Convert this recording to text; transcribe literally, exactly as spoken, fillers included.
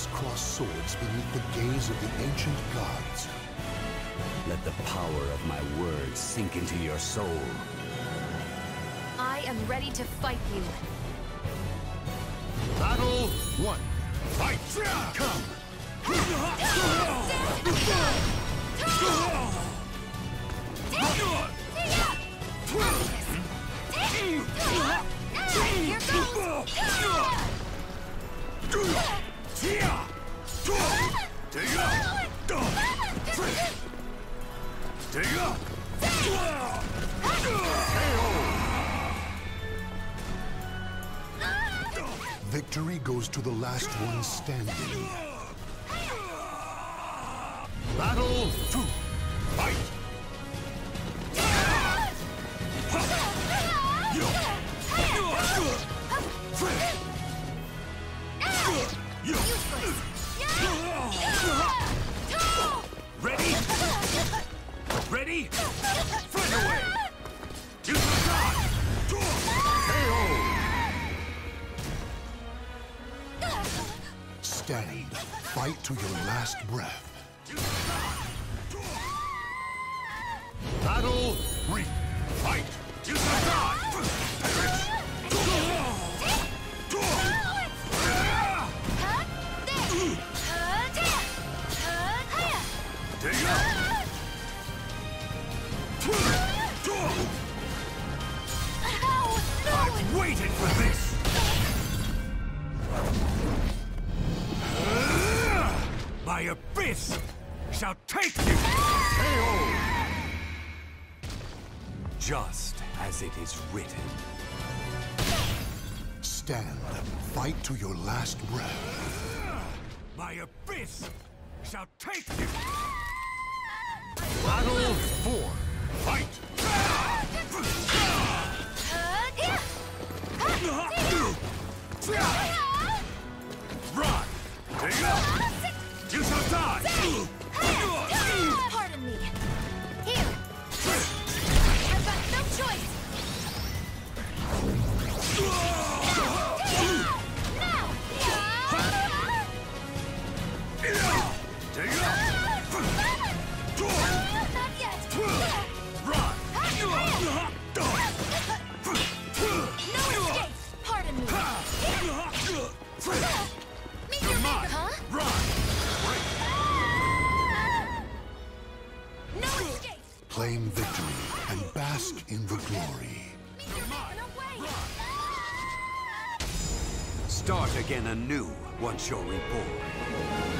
crisscross swords beneath the gaze of the ancient gods. Let the power of my words sink into your soul. I am ready to fight you. Battle one. Fight! Come! Victory goes to the last one standing. Battle two. Fight! Ready? Ready? Fight away! Use the dodge! K O! Stand. Fight to your last breath. Battle three. Fight! Use the dodge! Perish! Take up! I've waited for this! My abyss shall take you! K O! Just as it is written. Stand. Fight to your last breath. My abyss shall take you! Battle four. Fight! Run! Take up! You shall die! Pardon me. Here. I've got no choice. Now. Take up! Not yet. Run! No escape. Pardon me. Meet your maker, huh? Run! No escape. Claim victory and bask in the glory. Meet your maker, no way. Start again anew once you're reborn.